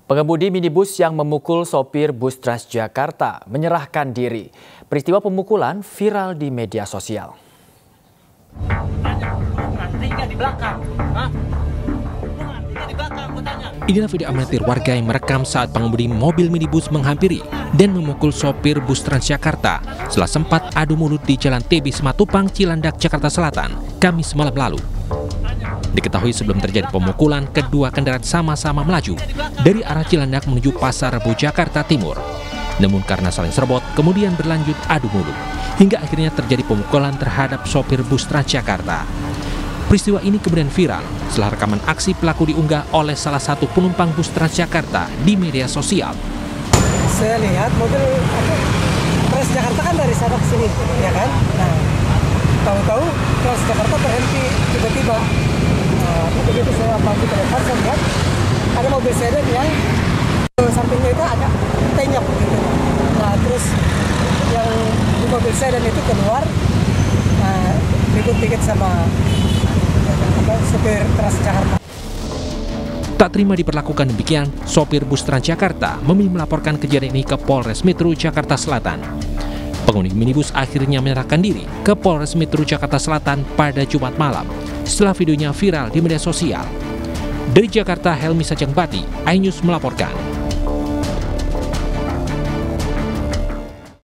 Pengemudi minibus yang memukul sopir bus Transjakarta menyerahkan diri. Peristiwa pemukulan viral di media sosial. Inilah video amatir warga yang merekam saat pengemudi mobil minibus menghampiri dan memukul sopir bus Transjakarta setelah sempat adu mulut di Jalan TB Simatupang, Cilandak, Jakarta Selatan, Kamis malam lalu. Diketahui sebelum terjadi pemukulan, kedua kendaraan sama-sama melaju dari arah Cilandak menuju Pasar Rebo, Jakarta Timur. Namun karena saling serabut, kemudian berlanjut adu mulut, hingga akhirnya terjadi pemukulan terhadap sopir bus Transjakarta. Peristiwa ini kemudian viral setelah rekaman aksi pelaku diunggah oleh salah satu penumpang bus Transjakarta di media sosial. Saya lihat mobil Transjakarta kan dari sana ke sini, ya kan? Nah, tahu-tahu Transjakarta berhenti tiba-tiba. Begitu saya bangkit ke depan, saya lihat ada mobil sedan yang sampingnya itu agak tenyap gitu. Nah, terus yang di mobil sedan itu keluar, dikit-dikit sama sopir Transjakarta. Tak terima diperlakukan demikian, sopir bus Transjakarta memilih melaporkan kejadian ini ke Polres Metro Jakarta Selatan. Pengemudi minibus akhirnya menyerahkan diri ke Polres Metro Jakarta Selatan pada Jumat malam setelah videonya viral di media sosial. Dari Jakarta, Helmi Sajangbati, iNews melaporkan.